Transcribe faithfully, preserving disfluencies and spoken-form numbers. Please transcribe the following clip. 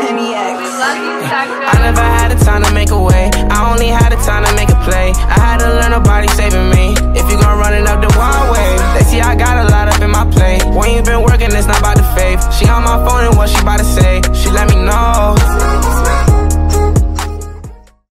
I never had the time to make a way. I only had the time to make a play. I had to learn nobody saving me. If you gon' run it up the wild way, they see I got a lot up in my plate. When you been working, it's not about the faith. She on my phone and what she about to say.